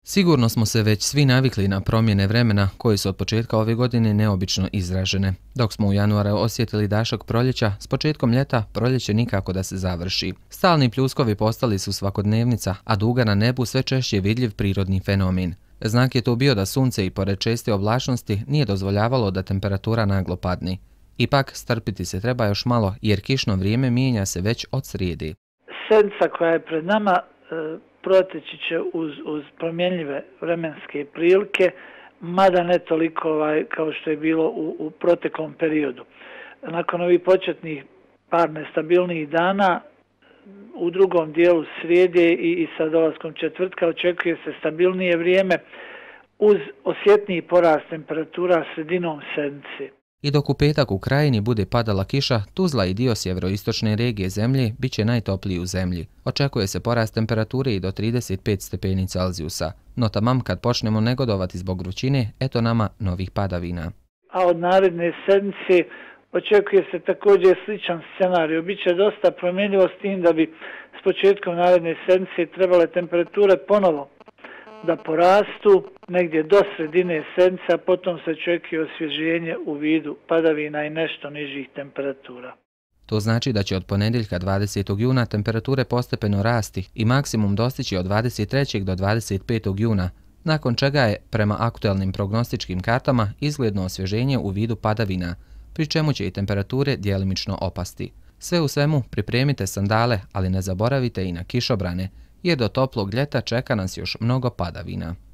Sigurno smo se već svi navikli na promjene vremena koji su od početka ove godine neobično izražene. Dok smo u januaru osjetili dašak proljeća, s početkom ljeta proljeće nikako da se završi. Stalni pljuskovi postali su svakodnevnica, a duga na nebu sve češće vidljiv prirodni fenomen. Znak je to bio da sunce i pored česte oblačnosti nije dozvoljavalo da temperatura naglo padne. Ipak, strpiti se treba još malo jer kišno vrijeme mijenja se već od srijede. Sedmica koja je pred nama proteći će uz promjenljive vremenske prilike, mada ne toliko kao što je bilo u proteklom periodu. Nakon ovih početnih par nestabilnijih dana, u drugom dijelu srijede i sa dolaskom četvrtka očekuje se stabilnije vrijeme uz osjetniji porast temperatura sredinom sedmice. I dok u petak u Krajini bude padala kiša, Tuzla i dio sjeveroistočne regije zemlje bit će najtopliji u zemlji. Očekuje se porast temperature i do 35 stepeni Celzijusa. No taman kad počnemo negodovati zbog vrućine, eto nama novih padavina. A od naredne sedmice očekuje se također sličan scenarij. Biće dosta promjenljivo s tim da bi s početkom naredne sedmice trebale temperature ponovo da porastu negdje do sredine sedmice, a potom se očekuje osvježenje u vidu padavina i nešto nižih temperatura. To znači da će od ponedjeljka 20. juna temperature postepeno rasti i maksimum dostići od 23. do 25. juna, nakon čega je, prema aktualnim prognostičkim kartama, izgledno osvježenje u vidu padavina, pri čemu će i temperature djelimično opasti. Sve u svemu pripremite sandale, ali ne zaboravite i na kišobrane, jer do toplog ljeta čeka nas još mnogo padavina.